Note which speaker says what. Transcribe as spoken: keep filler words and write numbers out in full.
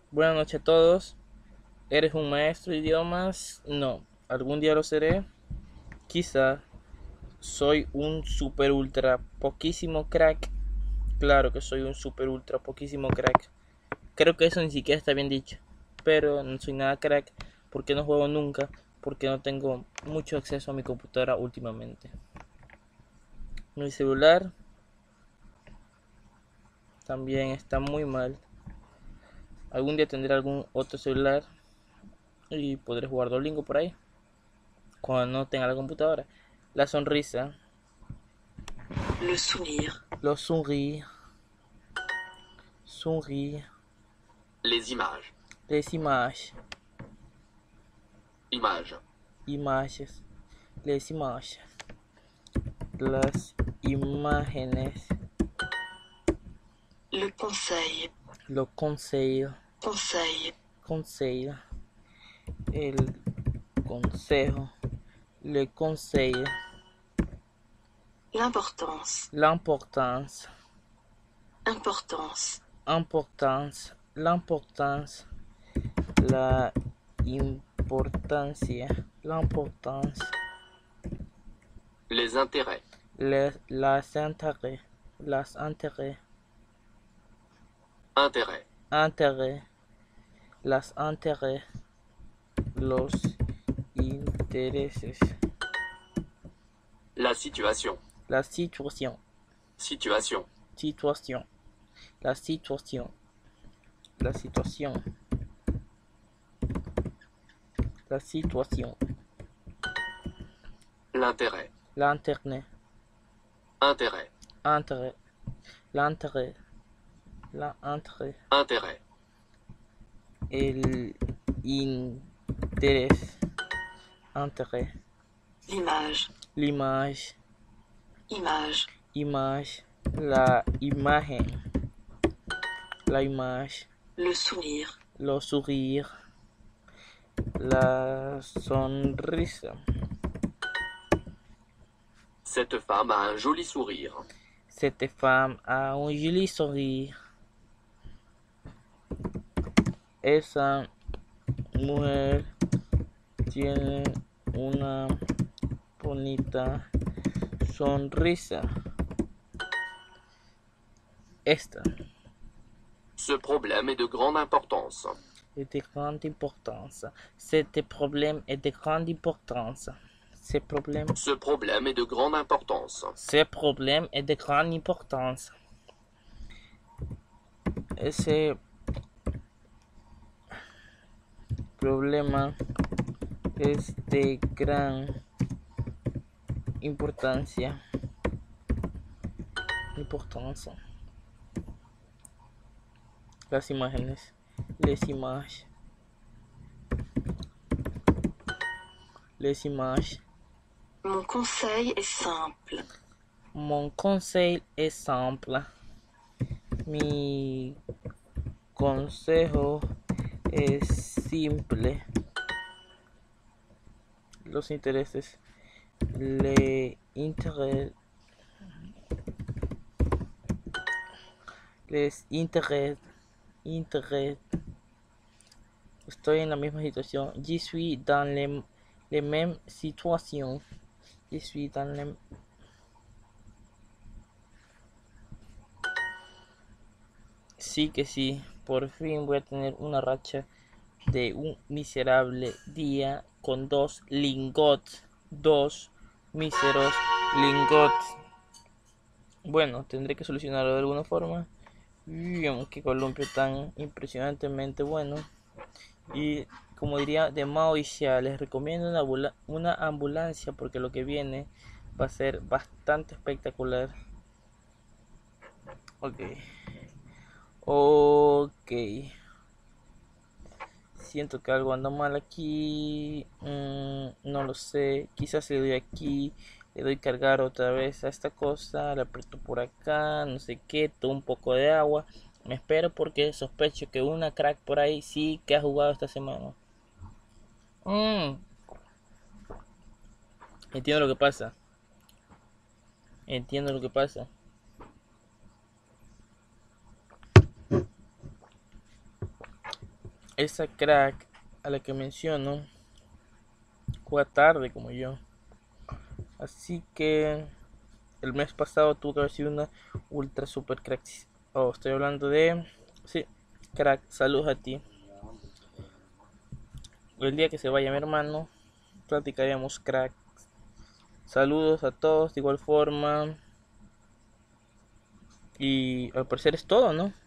Speaker 1: Buenas noches a todos. ¿Eres un maestro de idiomas? No. ¿Algún día lo seré? Quizá. ¿Soy un super ultra poquísimo crack? Claro que soy un super ultra poquísimo crack. Creo que eso ni siquiera está bien dicho. Pero no soy nada crack porque no juego nunca, porque no tengo mucho acceso a mi computadora últimamente. Mi celular también está muy mal. Algún día tendré algún otro celular y podré jugar Duolingo por ahí cuando no tenga la computadora. La sonrisa,
Speaker 2: Le sourire.
Speaker 1: le sourire, sourire,
Speaker 2: Les images.
Speaker 1: les images,
Speaker 2: Images.
Speaker 1: imágenes, les images, las imágenes,
Speaker 2: Le conseil.
Speaker 1: le conseil,
Speaker 2: Conseil.
Speaker 1: conseil, el consejo, le conseil,
Speaker 2: L'importance.
Speaker 1: l'importance,
Speaker 2: Importance.
Speaker 1: importance, l'importance, la importancia, l'importance,
Speaker 2: Les intérêts.
Speaker 1: les, las intérêts, las intérêts,
Speaker 2: Intérêts.
Speaker 1: intérêts, las intérêts, los intereses,
Speaker 2: La situation.
Speaker 1: la situation,
Speaker 2: Situation.
Speaker 1: situation, la situation, la situation, la situation,
Speaker 2: L'intérêt.
Speaker 1: l'internet,
Speaker 2: Intérêt.
Speaker 1: intérêt, l'intérêt, l'intérêt,
Speaker 2: Intérêt.
Speaker 1: el interés, intérêt,
Speaker 2: L'image.
Speaker 1: l'image,
Speaker 2: Image.
Speaker 1: image, la imagen, la image,
Speaker 2: Le sourire.
Speaker 1: le sourire, la sonrisa.
Speaker 2: Cette femme a un joli sourire.
Speaker 1: Cette femme a un joli sourire. Esa mujer tiene una bonita sonrisa. Esta
Speaker 2: Ce problème est de grande importance.
Speaker 1: est de grande importance. Cet problème est de grande importance. Ce problème,
Speaker 2: Ce problème est de grande importance.
Speaker 1: ce problème est de grande importance. Ese problema es de gran importancia. Importancia. Las imágenes. Les images. Les images.
Speaker 2: Mon conseil est simple.
Speaker 1: Mon conseil est simple. Mi consejo es simple. Los intereses. Le interés. Les intérêts. Intérêts. Estoy en la misma situación. Je suis dans les, les mêmes situations. Je suis dans les... Sí que sí, por fin voy a tener una racha de un miserable día con dos lingots, dos míseros lingots. Bueno, tendré que solucionarlo de alguna forma. Uy, qué columpio tan impresionantemente bueno. Y como diría de Mao y Xia, les recomiendo una, ambula una ambulancia porque lo que viene va a ser bastante espectacular. Ok. Ok. Siento que algo anda mal aquí. Mm, no lo sé. Quizás le doy aquí. Le doy cargar otra vez a esta cosa. La aprieto por acá. No sé qué. Todo un poco de agua. Me espero porque sospecho que una crack por ahí sí que ha jugado esta semana. Mm, entiendo lo que pasa. Entiendo lo que pasa. esa crack a la que menciono juega tarde como yo. Así que el mes pasado tuvo que haber sido una ultra super crack. Oh, estoy hablando de... Sí, crack, saludos a ti. El día que se vaya mi hermano, platicaremos crack. Saludos a todos de igual forma. Y al parecer es todo, ¿no?